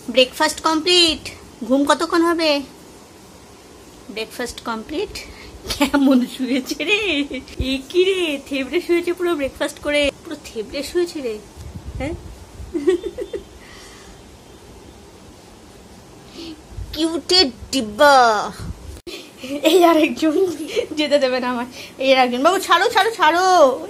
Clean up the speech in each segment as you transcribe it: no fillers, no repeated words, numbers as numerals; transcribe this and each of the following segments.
Breakfast complete. ঘুম কতক্ষণ হবে? Breakfast complete. কেমন শুয়েছে রে, কি রে, থেবড়ে শুয়েছে পুরো, ব্রেকফাস্ট করে পুরো থেবড়ে শুয়েছে রে। হ্যাঁ, কিউটের ডিব্বা। এই আরেকজন যেতে দেবে না আমার, এই আরেকজন, বাবু ছাড়ো ছাড়ো ছাড়ো।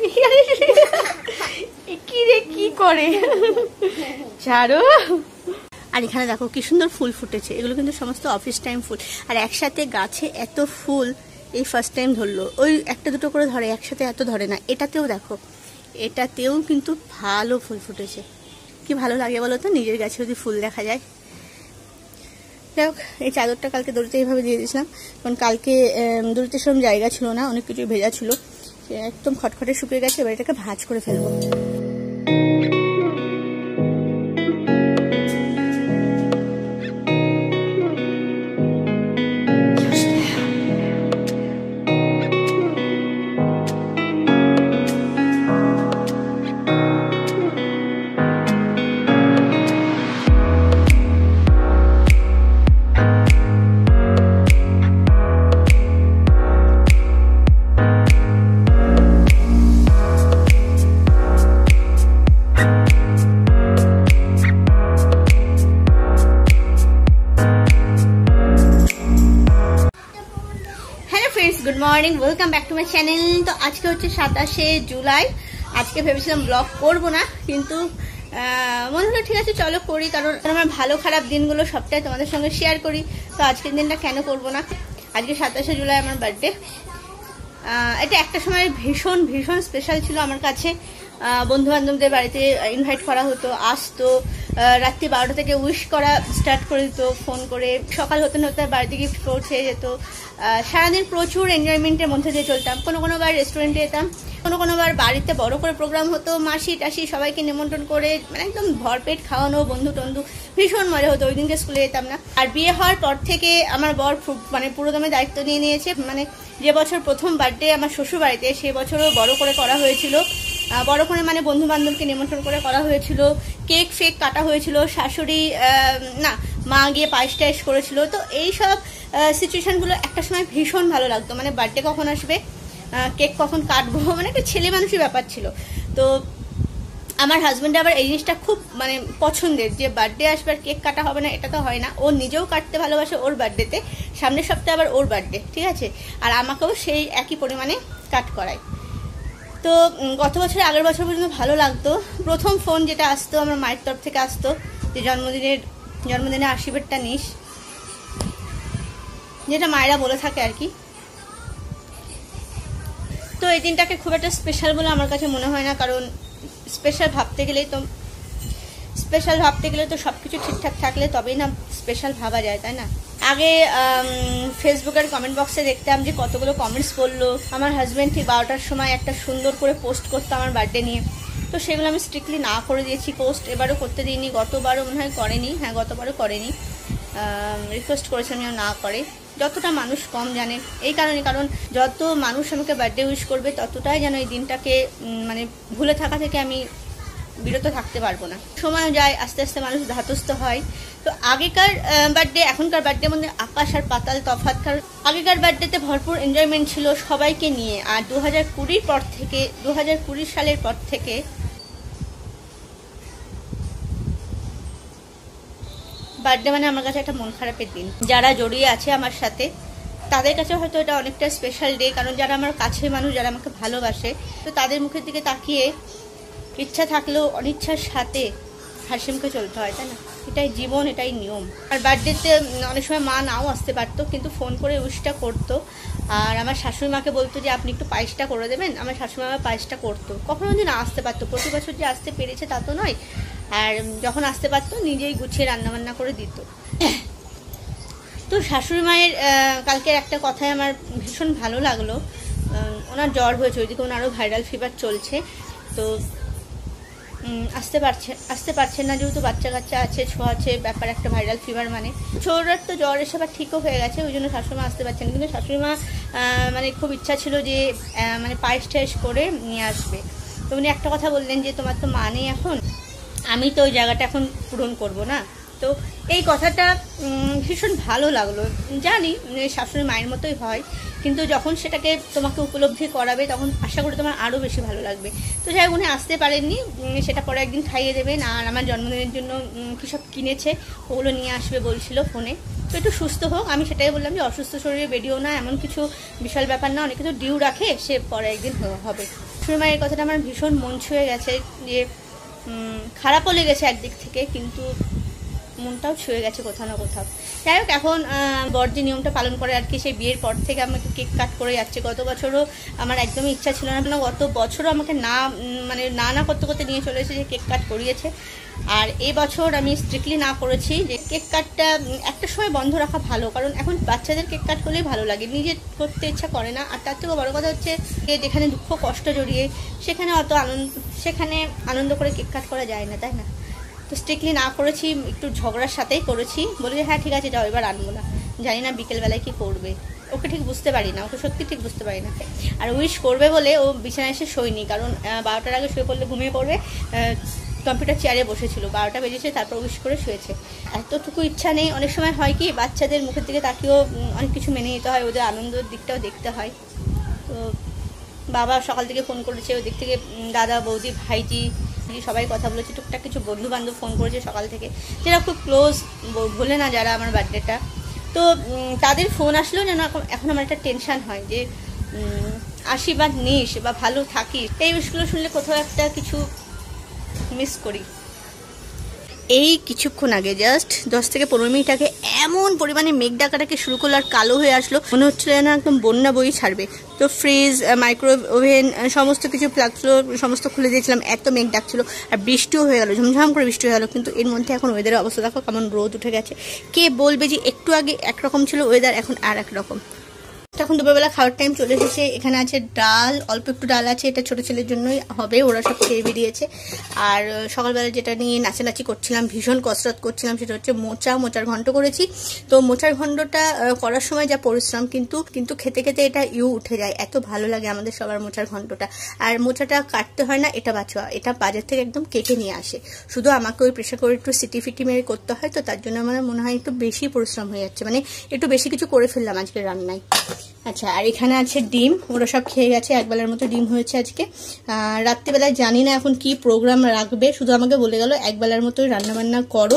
কি রে, কি করে, ছাড়ো। আর এখানে দেখো কি সুন্দর ফুল ফুটেছে, এগুলো কিন্তু সমস্ত অফিস টাইম ফুল। আর একসাথে গাছে এত ফুল এই ফার্স্ট টাইম ধরলো। ওই একটা দুটো করে ধরে, একসাথে এত ধরে না। এটাতেও দেখো, এটাতেও কিন্তু ভালো ফুল ফুটেছে। কি ভালো লাগে বলো তো, নিজের গাছে যদি ফুল দেখা যায়। যাই হোক, এই চাদরটা কালকে দড়িতে এইভাবে দিয়ে দিয়েছিলাম, কারণ কালকে দড়িতে সেরকম জায়গা ছিল না, অনেক কিছু ভেজা ছিল, একদম খটখটে শুকিয়ে গেছে। এবার এটাকে ভাঁজ করে ফেলবো। Good morning, welcome back to my channel. তো আজকে হচ্ছে 27শে জুলাই। আজকে ভেবেছিলাম ব্লগ করব না, কিন্তু মনে হলো ঠিক আছে চলো করি, কারণ আমার ভালো খারাপ দিনগুলো সবটাই তোমাদের সঙ্গে শেয়ার করি। তো আজকের দিনটা কেন করব না। আজকে 27শে জুলাই আমার বার্থডে। এটা একটা সময় ভীষণ ভীষণ স্পেশাল ছিল আমার কাছে। বন্ধু বান্ধবদের বাড়িতে ইনভাইট করা হতো, আসতো, রাত্রি 12টা থেকে উইশ করা স্টার্ট করে দিত ফোন করে। সকাল হতে না হতে বাড়িতে গিফট পৌঁছে যেত। সারাদিন প্রচুর এনজয়মেন্টের মধ্যে দিয়ে চলতাম। কোনো বার রেস্টুরেন্টে যেতাম, কোনো বার বাড়িতে বড় করে প্রোগ্রাম হতো, মাসি টাসি সবাইকে নিমন্ত্রণ করে, মানে একদম ভরপেট খাওয়ানো, বন্ধু টন্ধু, ভীষণ মজা হতো। ওই দিনকে স্কুলে যেতাম না। আর বিয়ে হওয়ার পর থেকে আমার বর মানে পুরোদমে দায়িত্ব নিয়ে নিয়েছে। মানে যে বছর প্রথম বার্থডে আমার শ্বশুর বাড়িতে, সে বছরও বড় করে করা হয়েছিল। বড় করে মানে বন্ধু বান্ধবকে নিমন্ত্রণ করে করা হয়েছিল, কেক ফেক কাটা হয়েছিল, শাশুড়ি না মা গিয়ে পায়েস টায়েস করেছিল। তো এইসব সিচুয়েশনগুলো একটা সময় ভীষণ ভালো লাগতো। মানে বার্থডে কখন আসবে, কেক কখন কাটবো, মানে একটা ছেলে মানুষই ব্যাপার ছিল। তো আমার হাজব্যান্ড আবার এই জিনিসটা খুব মানে পছন্দের, যে বার্থডে আসবে আর কেক কাটা হবে না, এটা তো হয় না। ও নিজেও কাটতে ভালোবাসে ওর বার্থডেতে, সামনের সপ্তাহে আবার ওর বার্থডে, ঠিক আছে, আর আমাকেও সেই একই পরিমাণে কাট করায়। তো গত বছর আগের বছর পর্যন্ত ভালো লাগতো। প্রথম ফোন যেটা আসতো আমার মায়ের তরফ থেকে আসতো, যে জন্মদিনে আশীর্বাদটা নিস, যেটা মায়েরা বলে থাকে আর কি। তো এই দিনটাকে খুব একটা স্পেশাল বলে আমার কাছে মনে হয় না, কারণ স্পেশাল ভাবতে গেলেই তো সবকিছু ঠিকঠাক থাকলে তবেই না স্পেশাল ভাবা যায়, তাই না। আগে ফেসবুকের কমেন্ট বক্সে দেখতাম যে কতগুলো কমেন্টস পড়লো। আমার হাজব্যান্ড ঠিক 12টার সময় একটা সুন্দর করে পোস্ট করতো আমার বার্থডে নিয়ে, তো সেগুলো আমি স্ট্রিক্টলি না করে দিয়েছি পোস্ট। এবারও করতে দিইনি, গতবারও মনে হয় করেনি, হ্যাঁ গতবারও করেনি। রিকোয়েস্ট করেছিলাম যেন না করে, যতটা মানুষ কম জানে এই কারণে, কারণ যত মানুষ আমাকে বার্থডে উইশ করবে ততটাই যেন এই দিনটাকে মানে ভুলে থাকা থেকে আমি বিরত থাকতে পারবো না। সময় যায়, আস্তে আস্তে মানুষ ধাতস্থ হয়। তো আগেকার বার্থডে এখনকার বার্থডে মধ্যে আকাশ আর পাতাল তফাৎ। কারণ আগেকার বার্থডেতে ভরপুর এনজয়মেন্ট ছিল সবাইকে নিয়ে, আর 2020 সালের পর থেকে বার্থডে মানে আমার কাছে একটা মন খারাপের দিন। যারা জড়িয়ে আছে আমার সাথে তাদের কাছে হয়তো এটা অনেকটা স্পেশাল ডে, কারণ যারা আমার কাছের মানুষ, যারা আমাকে ভালোবাসে, তো তাদের মুখের দিকে তাকিয়ে ইচ্ছা থাকলেও অনিচ্ছার সাথে হাসি মুখে চলতে হয়, তাই না। এটাই জীবন, এটাই নিয়ম। আর বার্থডেতে অনেক সময় মা নাও আসতে পারতো, কিন্তু ফোন করে উইশটা করতো। আর আমার শাশুড়ি মাকে বলতো যে আপনি একটু পায়েসটা করে দেবেন, আমার শাশুড়ি মা পায়েসটা করতো। কখনো যদি না আসতে পারতো, প্রতি বছর যে আসতে পেরেছে তা তো নয়, আর যখন আসতে পারতো নিজেই গুছিয়ে রান্নাবান্না করে দিত। তো শাশুড়ি মায়ের কালকের একটা কথায় আমার ভীষণ ভালো লাগলো। ওনার জ্বর হয়েছে, ওইদিকে ওনারও ভাইরাল ফিভার চলছে। তো আসতে পারছেন না, যেহেতু বাচ্চা কাচ্চা আছে, ছোঁয়াছে ব্যাপার, একটা ভাইরাল ফিভার মানে ছোটার তো জ্বর এসে আবার ঠিকও হয়ে গেছে, ওই জন্য শাশুড়িমা আসতে পারছেন। কিন্তু শাশুড়িমা মানে খুব ইচ্ছা ছিল যে মানে পায়েস টায়েস করে নিয়ে আসবে। তো উনি একটা কথা বললেন যে তোমার তো মা নেই এখন, আমি তো ওই জায়গাটা এখন পূরণ করবো না, তো এই কথাটা ভীষণ ভালো লাগলো। জানি শাশুড়ি মায়ের মতোই হয়, কিন্তু যখন সেটাকে তোমাকে উপলব্ধি করাবে তখন আশা করি তোমার আরও বেশি ভালো লাগবে। তো যাই উনি আসতে পারেননি, সেটা পরে একদিন খাইয়ে দেবেন। আর আমার জন্মদিনের জন্য কী সব কিনেছে ওগুলো নিয়ে আসবে বলছিল ফোনে। তো একটু সুস্থ হোক, আমি সেটাই বললাম যে অসুস্থ শরীরে বেরিয়েও না, এমন কিছু বিশাল ব্যাপার না, অনেক কিছু ডিউ রাখে, সে পরে একদিন হবে। শাশুড়ি মায়ের কথাটা আমার ভীষণ মন ছুঁয়ে গেছে, যে খারাপও লেগেছে একদিক থেকে, কিন্তু মনটাও ছুঁয়ে গেছে কোথাও না কোথাও। যাই হোক, এখন বর যে নিয়মটা পালন করে আর কি, সেই বিয়ের পর থেকে আমাকে কেক কাট করে যাচ্ছে। গত বছরও আমার একদমই ইচ্ছা ছিল না, গত বছরও আমাকে না করতে করতে নিয়ে চলে এসে যে কেক কাট করিয়েছে। আর এই বছর আমি স্ট্রিক্টলি না করেছি যে কেক কাটটা একটা সময় বন্ধ রাখা ভালো, কারণ এখন বাচ্চাদের কেক কাট করলেই ভালো লাগে, নিজে করতে ইচ্ছা করে না। আর তার থেকেও বড় কথা হচ্ছে যেখানে দুঃখ কষ্ট জড়িয়ে সেখানে আনন্দ করে কেক কাট করা যায় না, তাই না? তো স্ট্রিক্টলি না করেছি, একটু ঝগড়ার সাথেই করেছি, বলে যে হ্যাঁ ঠিক আছে যাও, এবার আনবো না। জানি না বিকেলবেলায় কি করবে, ওকে ঠিক বুঝতে পারি না, ওকে সত্যি ঠিক বুঝতে পারি না। আর উইশ করবে বলে ও বিছানায় এসে শোয়নি, কারণ 12টার আগে শুয়ে পড়লে ঘুমিয়ে পড়বে। কম্পিউটার চেয়ারে বসেছিল, 12টা বেজেছে, তারপর উইশ করে শুয়েছে। এতটুকু ইচ্ছা নেই। অনেক সময় হয় কি, বাচ্চাদের মুখের দিকে তাকিয়েও অনেক কিছু মেনে নিতে হয়, ওদের আনন্দের দিকটাও দেখতে হয়। তো বাবা সকাল থেকে ফোন করেছে, ওই দিক থেকে দাদা বৌদি ভাইজি সবাই কথা বলেছে, টুকটাক কিছু বন্ধু বান্ধব ফোন করেছে সকাল থেকে, যারা খুব ক্লোজ, ভুলে না যারা আমার বার্থডেটা। তো তাদের ফোন আসলেও যেন এখন আমার একটা টেনশান হয় যে আশীর্বাদ নিস বা ভালো থাকিস, এই বিষয়গুলো শুনলে কোথাও একটা কিছু মিস করি। এই কিছুক্ষণ আগে জাস্ট 10 থেকে 15 মিনিট আগে এমন পরিমাণে মেঘ ডাকাটাকে শুরু করলো, আর কালো হয়ে আসলো, মনে হচ্ছিল যেন একদম বন্যা বই ছাড়বে। তো ফ্রিজ, মাইক্রোওয়েভ ওভেন, সমস্ত কিছু প্লাগগুলো সমস্ত খুলে দিয়েছিলাম, এত মেঘ ডাকছিল। আর বৃষ্টিও হয়ে গেল, ঝমঝম করে বৃষ্টি হয়ে গেল। কিন্তু এর মধ্যে এখন ওয়েদারের অবস্থা দেখো কেমন, রোদ উঠে গেছে। কে বলবে যে একটু আগে একরকম ছিল ওয়েদার, এখন আর একরকম। এখন দুপুরবেলা খাওয়ার টাইম চলে এসেছে। এখানে আছে ডাল, অল্প একটু ডাল আছে, এটা ছোটো ছেলের জন্যই হবে, ওরা সব খেয়ে বেরিয়েছে। আর সকালবেলা যেটা নিয়ে নাচানাচি করছিলাম, ভীষণ কসরত করছিলাম, সেটা হচ্ছে মোচার ঘন্ট করেছি। তো মোচার ঘন্টটা করার সময় যা পরিশ্রম, কিন্তু খেতে খেতে এটা উঠে যায়, এত ভালো লাগে আমাদের সবার মোচার ঘন্টটা। আর মোচাটা কাটতে হয় না, এটা বাছোয়া, এটা বাজার থেকে একদম কেটে নিয়ে আসে। শুধু আমাকে ওই প্রেশার করে একটু সিটি মেরে করতে হয়, তো তার জন্য আমার মনে হয় একটু বেশি পরিশ্রম হয়ে যাচ্ছে, মানে একটু বেশি কিছু করে ফেললাম আজকে রান্নায়। আচ্ছা, আর এখানে আছে ডিম, ওরা সব খেয়ে গেছে, একবেলার মতো ডিম হয়েছে আজকে। রাত্রিবেলায় জানি না এখন কি প্রোগ্রাম রাখবে, শুধু আমাকে বলে গেল একবেলার মতোই রান্নাবান্না করো।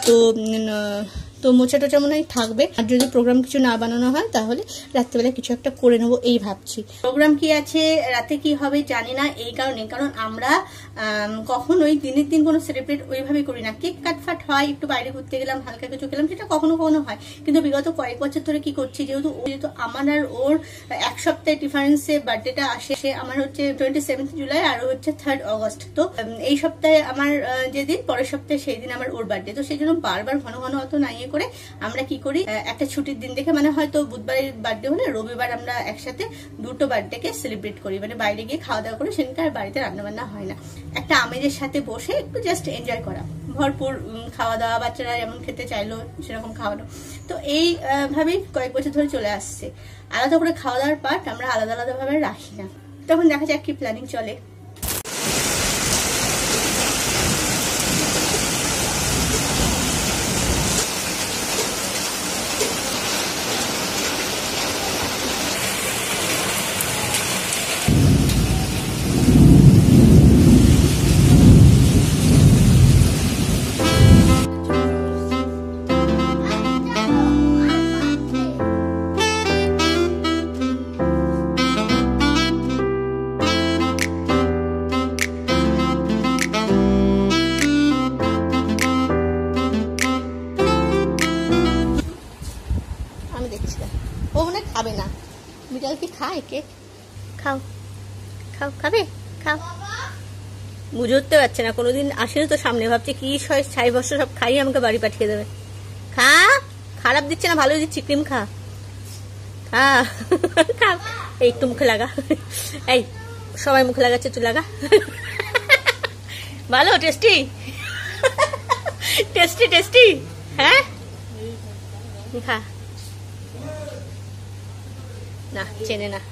তো মোচা টোচা মনে হয় থাকবে, আর যদি প্রোগ্রাম কিছু না বানানো হয় তাহলে রাত্রিবেলা কিছু একটা করে নেবো, এই ভাবছি। প্রোগ্রাম কি আছে, রাতে কি হবে জানি না, এই কারণ আমরা কখনোই দিনের দিন কোনো সেলিব্রেট ওইভাবে করি না। কেক কাটফাট হয়, একটু বাইরে ঘুরতে গেলাম, হালকা কিছু খেলাম, সেটা কখনো হয়। কিন্তু বিগত কয়েক বছর ধরে কি করছি, যেহেতু আমার আর ওর 1 সপ্তাহের ডিফারেন্সে বার্থডেটা আসে, আমার হচ্ছে 27 জুলাই আর হচ্ছে 3 অগস্ট। তো এই সপ্তাহে আমার যেদিন, পরের সপ্তাহে সেই দিন আমার ওর বার্থডে। তো সেই জন্য বারবার ঘন অত নাই করে আমরা কি করি, একটা ছুটির দিন দেখে, মানে হয়তো বুধবারের বার্থডে হলে রবিবার আমরা একসাথে দুটো বার্থডেকে সেলিব্রেট করি, মানে বাইরে গিয়ে খাওয়া দাওয়া করি, সেদিনকে আর বাড়িতে রান্নাবান্না হয় না। একটা আমেজের সাথে বসে একটু জাস্ট এনজয় করা, ভরপুর খাওয়া দাওয়া, বাচ্চারা যেমন খেতে চাইলো সেরকম খাওয়ানো। তো এই ভাবেই কয়েক বছর ধরে চলে আসছে। আলাদা করে খাওয়া দাওয়ার পার্ট আমরা আলাদা ভাবে রাখি না। তখন দেখা যাক কি প্ল্যানিং চলে। খাবে না, বিড়াল কি খায় কেক? খাও খাবে, খাও। বুঝতে পারছে না, কোনোদিন আসেনি তো সামনে, ভাবছে কি ছাই বর্ষ সব খাই আমাকে বাড়ি পাঠিয়ে দেবে। খারাপ দিচ্ছে না, ভালো দিচ্ছি, ক্রিম খা। এই একটু মুখে লাগা, এই সবাই মুখে লাগাচ্ছে, তুই লাগা। ভালো, টেস্টি টেস্টি টেস্টি। হ্যাঁ, খা না, চেনে না।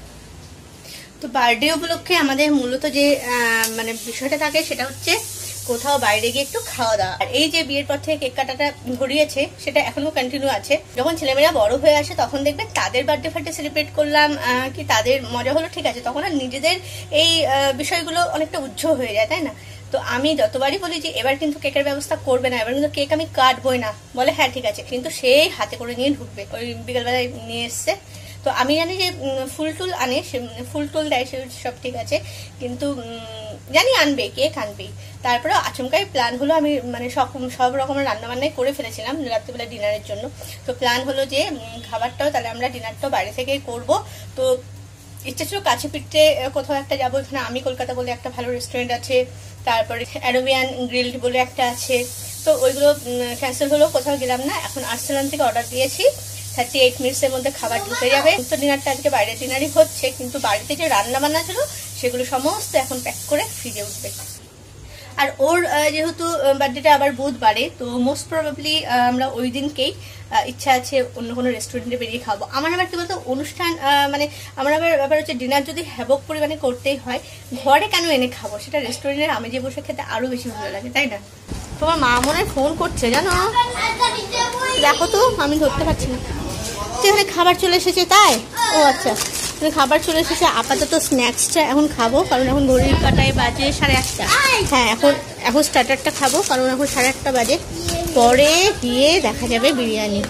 তো বার্থডে উপলক্ষে আমাদের মূলত যে মানে বিষয়টা থাকে সেটা হচ্ছে কোথাও বাইরে গিয়ে একটু খাওয়া দাওয়া। আর এই যে বিয়ের পর থেকে কেক কাটাটা ঘুরিয়েছে সেটা এখনো কন্টিনিউ আছে। যখন ছেলেমেয়েরা বড় হয়ে আসে তখন দেখবে তাদের বার্থডে ফার্থডে সেলিব্রেট করলাম, কি তাদের মজা হলো, ঠিক আছে, তখন আর নিজেদের এই বিষয়গুলো অনেকটা উজ্জ্বল হয়ে যায়, তাই না? তো আমি যতবারই বলি যে এবার কিন্তু কেকের ব্যবস্থা করবে না, এবার কিন্তু কেক আমি কাটবই না, বলে হ্যাঁ ঠিক আছে, কিন্তু সেই হাতে করে নিয়ে ঢুকবে। ওই বিকেলবেলায় নিয়ে এসছে, তো আমি জানি যে ফুল টুল আনে, ফুল টুল দেয়, সব ঠিক আছে, কিন্তু জানি আনবে, কেক আনবেই। তারপরে আচমকাই প্ল্যান হলো, আমি মানে সব রকমের রান্নাবান্নাই করে ফেলেছিলাম রাত্রিবেলা ডিনারের জন্য। তো প্ল্যান হলো যে খাবারটাও তাহলে আমরা ডিনারটাও বাইরে থেকেই করবো। তো ইচ্ছা ছিল কাছে পিঠে কোথাও একটা যাবো, এখানে আমি কলকাতা বলে একটা ভালো রেস্টুরেন্ট আছে, তারপরে অ্যারোবিয়ান গ্রিলড বলে একটা আছে, তো ওইগুলো ক্যান্সেল হলো, কোথাও গেলাম না। এখন আর্সেনাল থেকে অর্ডার দিয়েছি, 38 মিনিটসের মধ্যে খাবার ঢুকে যাবে। তো ডিনারটা আজকে বাইরে ডিনারই হচ্ছে, কিন্তু বাড়িতে যে রান্না বান্না ছিল সেগুলো সমস্ত এখন প্যাক করে ফ্রিজে উঠবে। আর ওর যেহেতু বার্থডেটা আবার বুধবারে, তো মোস্ট প্রবাবলি আমরা ওই দিনকেই ইচ্ছা আছে অন্য কোনো রেস্টুরেন্টে বেরিয়ে খাবো। আমার আবার কি বলতো অনুষ্ঠান মানে আমার আবার ব্যাপার হচ্ছে ডিনার যদি হ্যাবক পরিমাণে করতেই হয়, ঘরে কেন এনে খাবো, সেটা রেস্টুরেন্টের আমেজে বসে খেতে আরো বেশি ভালো লাগে, তাই না? তোমার মা মনে হয় ফোন করছে জানো, দেখো তো, আমি ধরতে পারছি না। এখানে খাবার চলে এসেছে, তাই? ও আচ্ছা, খাবার চলে এসেছে। আপাতত স্ন্যাক্সটা এখন খাবো, কারণ এখন ঘড়ির কাটায় বাজে 8:30। হ্যাঁ, এখন স্টার্টারটা খাবো, কারণ এখন 8:30 বাজে। পরে গিয়ে দেখা যাবে বিরিয়ানি।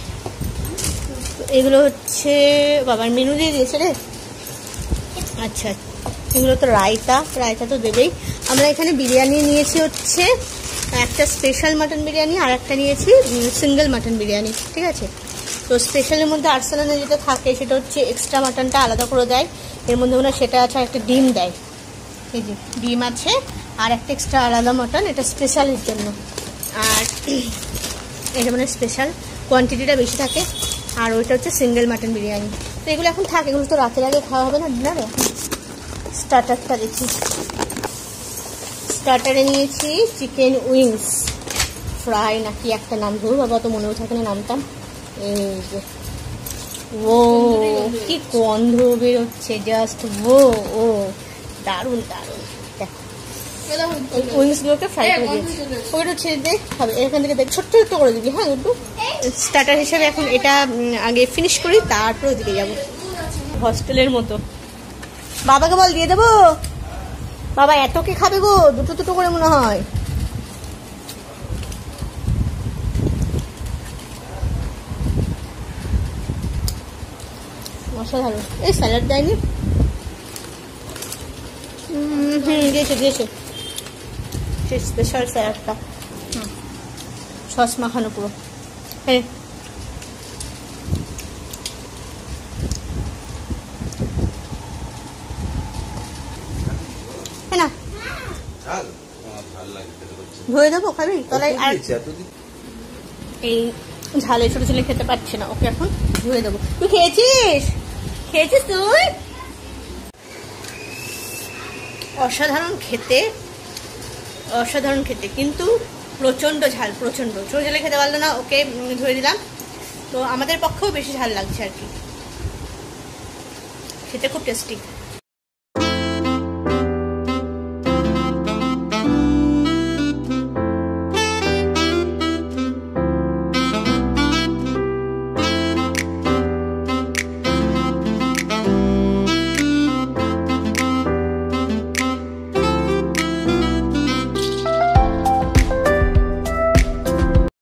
এগুলো হচ্ছে বাবার মেনু দিয়ে দিয়েছে রে। আচ্ছা, এগুলো তো রায়তা তো দেবেই। আমরা এখানে বিরিয়ানি নিয়েছি হচ্ছে একটা স্পেশাল মাটন বিরিয়ানি, আর একটা নিয়েছি সিঙ্গেল মাটন বিরিয়ানি, ঠিক আছে? তো স্পেশালের মধ্যে আর্সেনালে যেটা থাকে সেটা হচ্ছে এক্সট্রা মাটনটা আলাদা করে দেয়, এর মধ্যে মনে হয় সেটা আছে, একটা ডিম দেয়, এই যে ডিম আছে, আর একটা এক্সট্রা আলাদা মাটন, এটা স্পেশালের জন্য। আর এটা মানে স্পেশাল কোয়ান্টিটিটা বেশি থাকে, আর ওইটা হচ্ছে সিঙ্গেল মাটন বিরিয়ানি। তো এগুলো এখন থাকে, এগুলো তো রাতের আগে খাওয়া হবে না ডিনারে। স্টার্টারটা দেখি, স্টার্টারে নিয়েছি চিকেন উইংস ফ্রাই নাকি একটা নাম, ধরু বাবা তো মনেও থাকে না নামটা। এই যে ও কি গন্ধ বেরোচ্ছে, জাস্ট ও দারুণ দারুণ। উইংসগুলোকে ফ্রাই করে দিয়েছি, ওইটা ছেড়ে দিয়ে খাবে। এখান থেকে দেখ ছোট্ট ছোট্ট করে দিবি, হ্যাঁ একটু স্টার্টার হিসেবে। এখন এটা আগে ফিনিশ করি, তারপর ওদিকে যাবো। হস্টেলের মতো। বাবাকে বল দিয়ে দেবো, বাবা এত কি খাবে গো, দুটো করে মনে হয়। অসাধারণ। এই স্যালাড দেয়নি? দিয়েছে সেই স্পেশাল স্যালাডটা, সস মাখানো পুরো। হ্যাঁ, না ধুয়ে দেবো, খাবি তলায়? আর এই ঝালে ছোট ছেলে খেতে পারছে না, ওকে এখন ধুয়ে দেবো। তুই খেয়েছিস তুই? অসাধারণ খেতে, কিন্তু প্রচন্ড ঝাল, প্রচন্ড। ছোট ছেলে খেতে পারলো না, ওকে ধুয়ে দিলাম। তো আমাদের পক্ষেও বেশি ঝাল লাগছে আর কি, খেতে খুব টেস্টি।